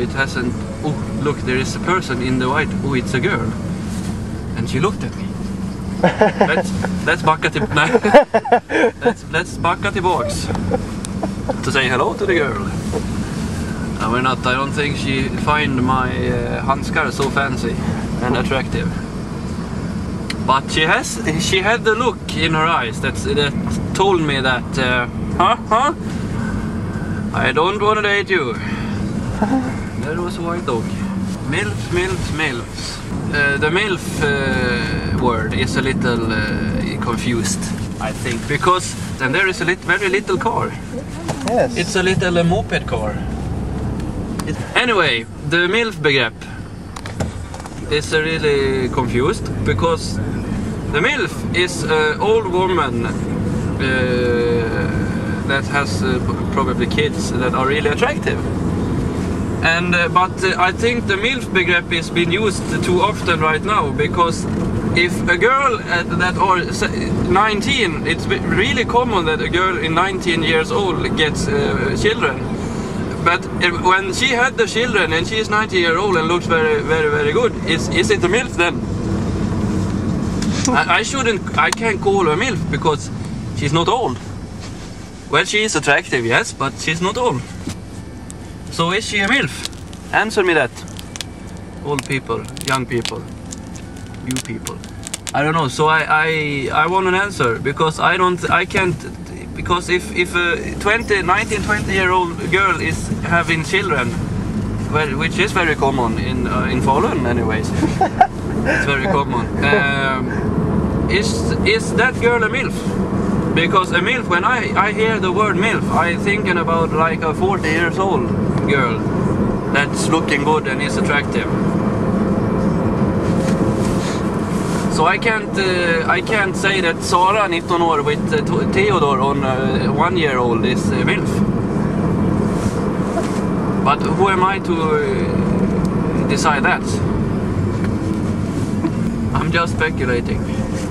it hasn't. Oh, look, there is a person in the white. Oh, it's a girl. And she looked at me. Let's backa till. Let's backa tillbaks to say hello to the girl. We're not. I don't think she find my handskar so fancy and attractive. But she had the look in her eyes that told me that, I don't want to date you. That was a white dog. MILFs. The MILF word is a little confused, I think, because then there is a very little car. Yes. It's a little moped car. Anyway, the MILF begrepp is really confused because the MILF is an old woman that has probably kids that are really attractive. And but I think the MILF begrepp is being used too often right now, because if a girl that are 19, it's really common that a girl in 19 years old gets children. But when she had the children and she is 90 years old and looks very good, is it a MILF then? I can't call her MILF because she's not old. Well, she is attractive, yes, but she's not old. So is she a MILF? Answer me that. Old people, young people, you people. I don't know. So I want an answer, because I can't. Because if a 19, 20-year-old girl is having children, well, which is very common in Falun anyways, it's very common. Is that girl a MILF? Because a MILF, when I hear the word MILF, I'm thinking about like a 40 years old girl that's looking good and is attractive. So I can't say that Sara, 19 år, with Theodore on 1 year old is MILF. But who am I to decide that? I'm just speculating.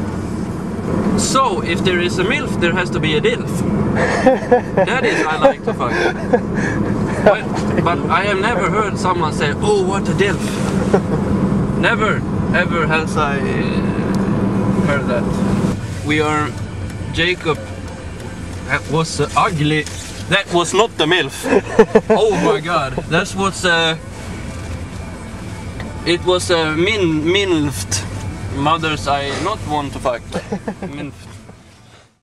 So, if there is a MILF, there has to be a DILF. That is, I like to fuck. But I have never heard someone say, oh, what a DILF. Never, ever has I heard that. Jacob, that was ugly. That was not the MILF. Oh my god, that was it was MILFed. Mothers I not want to fuck. MILFed.